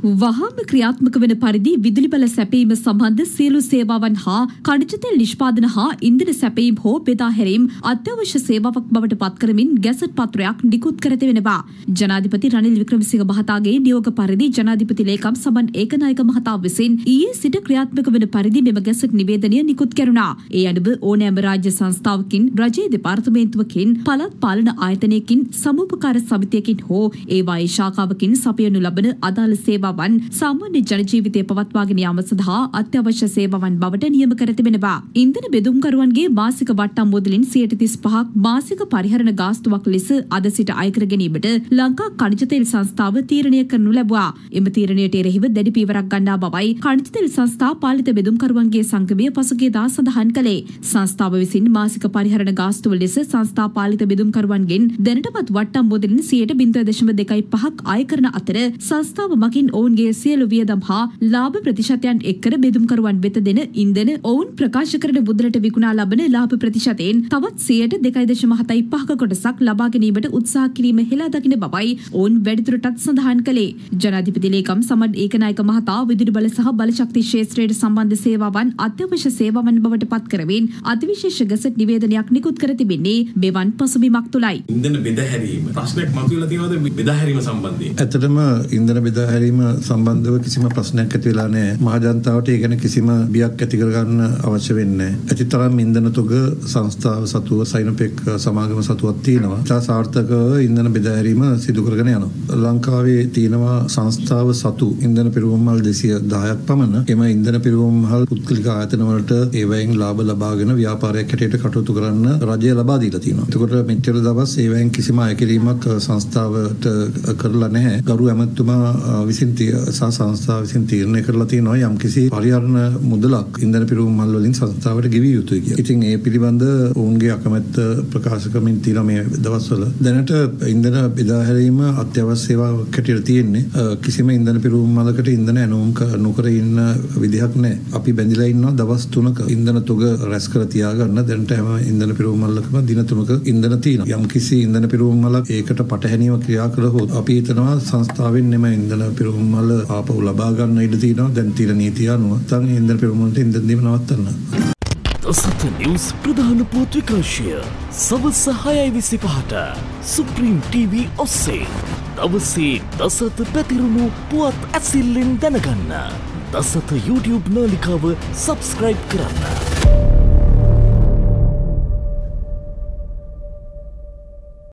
වහාම ක්‍රියාත්මක වන පරිදි විදුලි බල සැපීම සම්බන්ධ සියලු සේවාවන් හා කනිජ තෙල් නිෂ්පාදන හා ඉන්ධන සැපීම හෝ බෙදා හැරීම අත්‍යවශ්‍ය සේවාවක් බවට පත් කරමින් ගැසට් පත්‍රයක් නිකුත් කර තිබෙනවා. ජනාධිපති රනිල් වික්‍රමසිංහ මහතාගේ නියෝග පරිදි ජනාධිපති ලේකම් සමන් ඒකනායක මහතා විසින් ඊයේ සිට ක්‍රියාත්මක වන පරිදි මෙම ගැසට් නිවේදනය නිකුත් කෙරුණා. ඒ අනුව ඕනෑම රාජ්‍ය සංස්ථාවකින්, රජයේ දෙපාර්තමේන්තුවකින්, පළාත් පාලන ආයතනයකින්, සමූපකාර සමිතියකින් හෝ ඒවායේ ශාඛාවකින් සපයනු ලබන අදාළ සේවා සාමාන්‍ය ජන ජීවිතය පවත්වාගෙන යාම සඳහා අත්‍යවශ්‍ය සේවාවන් බවට නියම කර තිබෙනවා. ඉන්ධන බෙදුම්කරුවන්ගේ මාසික වට්ටම් මුදලින් 35% මාසික පරිහරණ ගාස්තුවක් ලෙස අද සිට අය කර ගැනීමට ලංකා කනිජ තෙල් සංස්ථාව තීරණය කරනු ලැබුවා. එම තීරණයට එරෙහිව දැඩි පියවරක් ගන්නා බවයි කනිජ තෙල් සංස්ථා පාලිත බෙදුම්කරුවන්ගේ සංගමය පසුගියදා සඳහන් කළේ. සංස්ථාව විසින් මාසික පරිහරණ ගාස්තුව ලෙස සංස්ථා පාලිත බෙදුම්කරුවන්ගෙන් දැනටමත් වට්ටම් මුදලින් 0.25ක් අය කරන අතර සංස්ථාව මගින් ඔවුන්ගේ සියලු වියදම් හා ලාභ ප්‍රතිශතයන් එක්කර බෙදුම්කරුවන් වෙත දෙන ඉන්ධන ඔවුන් ප්‍රකාශ කරන මුදලට විකුණා ලබන ලාභ ප්‍රතිශතයෙන් තවත් 2.75ක කොටසක් ලබා ගැනීමට උත්සාහ කිරීම හෙලා දකින බවයි ඔවුන් වැඩිදුරටත් සඳහන් කළේ. ජනාධිපති ලේකම් සමන් ඒකනායක මහතා විදුලි බල සහ බලශක්ති ක්ෂේත්‍රයට සම්බන්ධ සේවාවන් අත්‍යවශ්‍ය සේවාවන් බවට පත් කරමින් අතිවිශේෂ ගැසට් නිවේදනයක් නිකුත් කර තිබෙන්නේ මෙවන් පසුබිමක් තුලයි. ඉන්ධන බෙදාහැරීම ප්‍රශ්නයක් මතුවලා තියෙනවද බෙදාහැරීම සම්බන්ධයෙන්? ඇත්තටම ඉන්ධන බෙදාහැරීම සම්බන්ධව කිසිම ප්‍රශ්නයක් ඇති වෙලා නැහැ. මහ ජනතාවට ඒ ගැන කිසිම බියක් ඇති කරගන්න අවශ්‍ය වෙන්නේ නැහැ. ඇතිතරම් ඉන්ධන තුග සංස්ථාව සතුව සයිනොපෙක් සමාගම සතුවක් තියෙනවා. ඒ සාර්ථකව ඉන්ධන බෙදාහැරීම සිදු කරගෙන යනවා. ලංකාවේ තියෙනවා සංස්ථාව සතු ඉන්ධන පිරවුම් මල් 210ක් පමණ. එම ඉන්ධන පිරවුම් මල් පුද්ගලික ආයතන වලට ඒවයින් ලාභ ලබාගෙන ව්‍යාපාරයක් හැටියට කටයුතු කරන්න රජය ලබා දීලා තියෙනවා. එතකොට මෙච්චර දවස් ඒවයින් කිසිම අයකිරීමක් සංස්ථාවට කරලා නැහැ. ගරු ඇමතුමා විසින් සංස්ථාව විසින් තීරණය කරලා තියෙනවා යම්කිසි පරිහරණ මුදලක් ඉන්ධන පිරවුම් මල් වලින් සංස්ථාවට ගෙවිය යුතුයි කියලා. ඉතින් ඒ පිළිබඳ ඔවුන්ගේ අකමැත්ත ප්‍රකාශ කරමින් තියෙනවා මේ දවස්වල. දැනට ඉන්ධන බෙදාහැරීම අත්‍යවශ්‍ය සේවාවක් හැටියට තියෙන්නේ. කිසිම ඉන්ධන පිරවුම් මලකට ඉන්ධන ඇනුම් නොකර ඉන්න විදිහක් නැහැ. අපි බැඳිලා ඉන්නවා දවස් 3ක ඉන්ධන තුග රැස් කර තියාගන්න. දැනට හැම ඉන්ධන පිරවුම් මලකම දින 3ක ඉන්ධන තියෙනවා. යම්කිසි ඉන්ධන පිරවුම් මලක් ඒකට පටහැනිව ක්‍රියා කළහොත් අපි හිතනවා සංස්ථාවෙන් නෙමෙයි ඉන්ධන පිරවුම් මල ආපහු ලබා ගන්න ඉඩ තියෙනවා. දැන් තියෙන නීතිය අනුව තන් ඉන්ධන පිරවුම් වලට ඉන්ධන දීම නවත්තන්න. දසත නිවුස් ප්‍රධාන පුවත් විකාශය සවස් 6:25ට සුප්‍රීම් TV ඔස්සේ දවසේ දසත පැතිරුණු පුවත් ඇසිල්ලෙන් දැනගන්න. දසත YouTube නාලිකාව සබ්ස්ක්‍රයිබ් කරන්න.